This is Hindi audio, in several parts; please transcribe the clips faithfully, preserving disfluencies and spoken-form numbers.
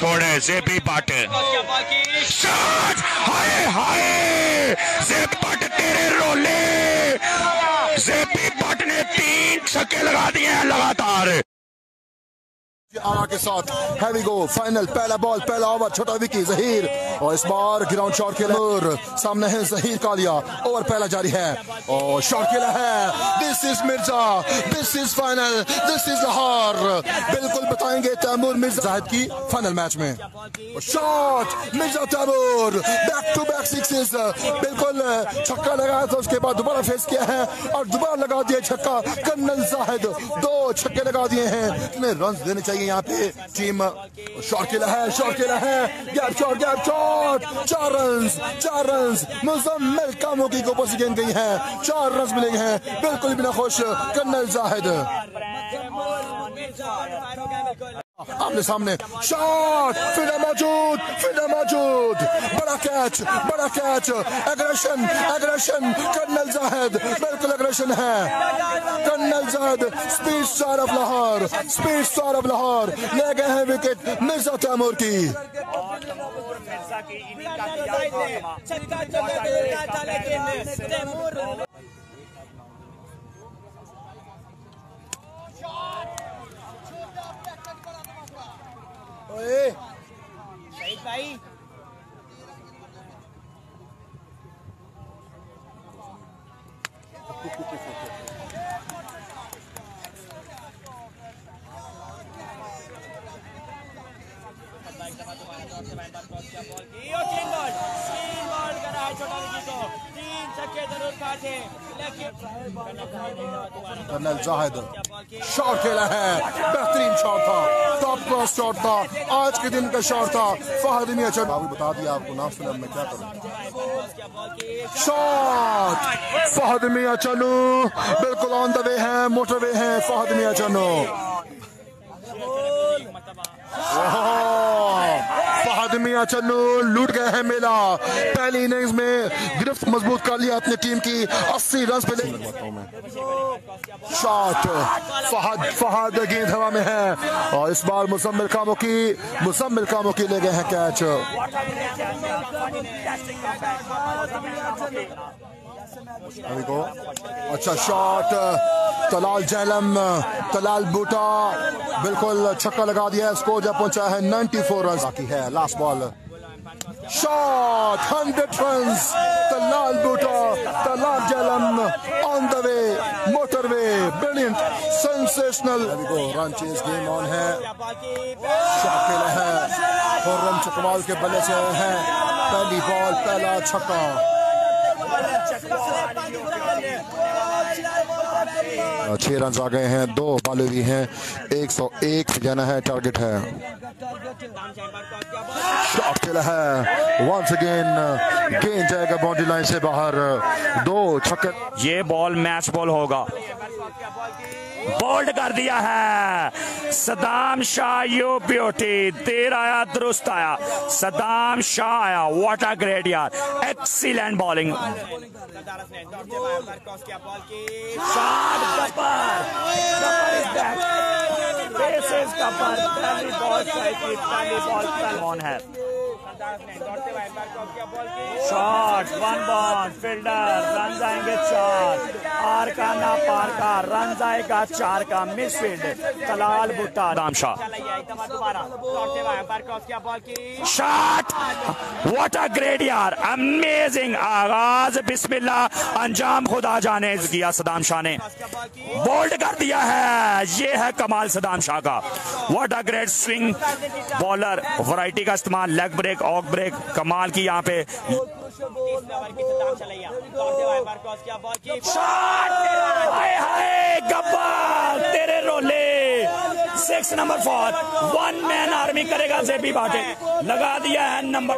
छोड़े जेबी बट शॉट, हाय हाय जेबी बट तेरे रोले, जेबी बट ने तीन छक्के लगा दिए हैं लगातार। आरा के साथ हैवी गो फाइनल, पहला बॉल पहला ओवर, छोटा विकी जहीर और इस बार ग्राउंड शॉट खेला और सामने है जहीर कालिया। ओवर पहला जारी है और शॉट खेला है। This is Mirza, this is final, this is Lahore. बिल्कुल बताएंगे तैमूर मिर्जा जाहिद की फाइनल मैच में। Shot Mirza Taimur, back to back sixes, बिल्कुल छक्का लगाया था, उसके बाद दोबारा फेस किया है और दोबारा लगा दिया छक्का। कर्नल जाहिद दो छक्के लगा दिए हैं, में रन देने चाहिए यहाँ पे टीम। शॉट खेला है, शॉट खेला है, गैप शॉट, गैप शॉट, चार रन, चार रन मुजम्मिल कामोकी को ऊपर से गेंद गई है, चार रन मिले हैं, बिल्कुल भी ना खुश कर्नल जाहिद। आमने सामने शॉट, फिर मौजूद, फिर मौजूद, बड़ा कैच, बड़ा catch, aggression, aggression, colonel Zahid, बिल्कुल एग्रेशन है। Colonel Zahid speed star of Lahore, speed star of Lahore ले गए हैं विकेट मिर्जा तैमूर की। शहीद भाई कर्नल जाहिद शॉट खेला है, बेहतरीन शॉट था, टॉप क्लास शॉट था, आज के दिन का शॉट था। फहद मियां चन्नू, बाबू बता दिया आपको, नाम सुना मैं क्या करूं। शॉट फहद मियां चन्नू, बिल्कुल ऑन द वे है, मोटरवे है फहद मियां चन्नू। फहद मियां चन्नू लूट गए हैं मेला। पहली इनिंग्स में गिरफ्त मजबूत कर लिया अपनी टीम की, अस्सी रन पे। शॉट फहद, फहद गेंद हवा में है और इस बार मुजम्मिल कामों की, मुजम्मिल कामों की ले गए हैं कैच। अभी को अच्छा शॉट, तलाल जैलम, तलाल बूटा, बिल्कुल छक्का लगा दिया है, स्कोर जब पहुंचा है चौरानवे रन बाकी है। Last ball shot, hundred run, Talal Boota, Talal Jhelum on the way, motorway, brilliant, sensational. अभी को रन चेज गेम ऑन है, शॉट खेला है, खुर्रम चकवाल के बल्ले से है, पहली बॉल पहला छक्का। छह रन आ गए हैं, दो बॉलें भी हैं, एक सौ एक जाना है, टारगेट है। शॉट खेला है, वंस अगेन गेंद जाएगा बाउंड्री लाइन से बाहर, दो छक्के। ये बॉल मैच बॉल होगा, बोल्ड कर दिया है सदाम शाह। यू ब्यूटी, देर आया दुरुस्त आया, सदाम शाह आया, व्हाट अ ग्रेट यार, excellent bowling. Shot Kapar, Kapar is back, this is Kapar, पहली बॉल स्ट्राइक, पहली बॉल पे ऑन है। Shot, one ball, fielder, run आएंगे चार, आर का ना पार का, रन आएगा चार का, miss field, Talal Bhutta, Saddam Shah. Shot, what a great यार, अमेजिंग आगाज, बिस्मिल्लाह, अंजाम खुदा जाने किया सदाम शाह ने, बोल्ड कर दिया है। ये है कमाल सदाम शाह का, what a great swing bowler, variety का इस्तेमाल, लेग ब्रेक, ऑफ ब्रेक, कमाल की यहाँ पे। हाय हाय गब्बर तेरे रोले, six number four, one man army करेगा जेबी बाटे, लगा दिया है number.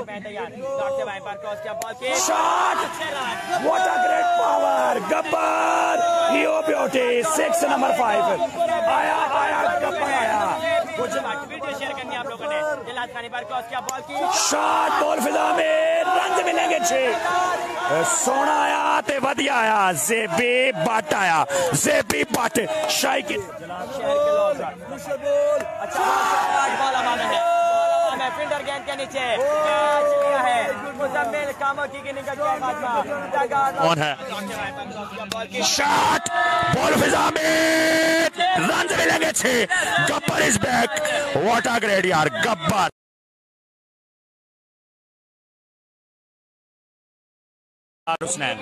Shot, what a great power, Gabbar, yo beauty, six number five, आया आया गब्बर आया। शॉट, बॉल फिजा में, रन मिलेंगे छह, सोना आया ते वधिया आया, जेबी बट आया, जेबी बट शाही की। विंडर गेंद के नीचे कैच लिया है मुजम्मिल कामोटी की निकल के बाद कौन है शॉट बॉल फिजा में रन मिलेंगे छह Gabbar is back what a great यार Gabbar Rusnan.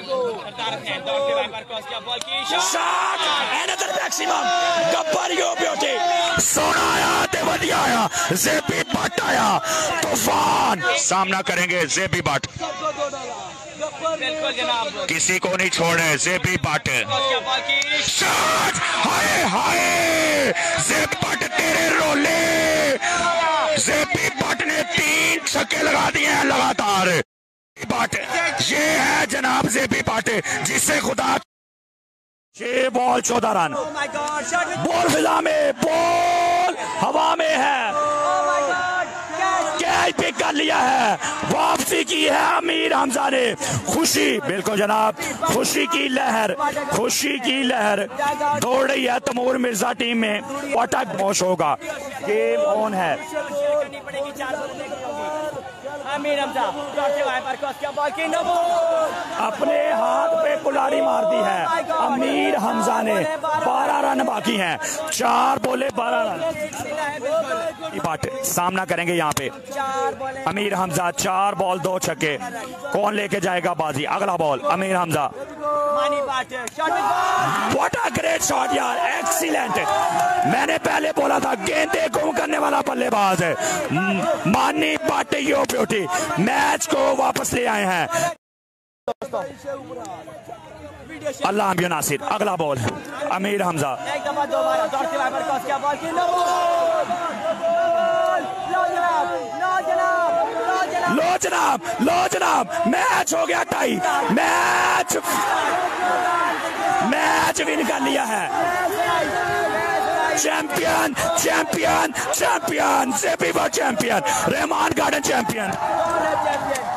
Shot! Another maximum. Gabbar yo beauty. सोना आया देवदी आया जेपी भट्ट आया तूफान सामना करेंगे जेपी भट्ट किसी को नहीं छोड़े जेपी भट्ट शॉट हाय हाय जेपी भट्ट तेरे रोले जेपी भट्ट ने तीन छक्के लगा दिए हैं लगातार भट्ट ये है जनाब जेपी भट्ट जिससे खुदा छह बॉल चौदह रन बॉल फिजा में बॉल हवा में है कैच पिक कर लिया है वापसी की है अमीर हमजा ने खुशी बिल्कुल जनाब खुशी की लहर खुशी की लहर दौड़ रही है तैमूर मिर्जा टीम में अटक मौश होगा गेम ऑन है अमीर हमजा अपने हाथ पे कुल्हाड़ी मार दी है अमीर हमजा ने बारह रन बाकी हैं चार बोले बारह रन बात सामना करेंगे यहाँ पे अमीर हमजा चार बॉल दो छक्के कौन लेके जाएगा बाजी अगला ball Amir Hamza what a great shot यार एक्सीलेंट मैंने पहले बोला था गेंदे गुम करने वाला बल्लेबाज है मानी भट्ट यो ब्यूटी मैच को वापस ले आए हैं अल्लाह अम्बियो नासिर अगला बॉल अमीर हमजा लो जनाब लो जनाब मैच हो गया टाई मैच मैच विन कर लिया है champion champion champion JP Bhatt champion Rehman garden champion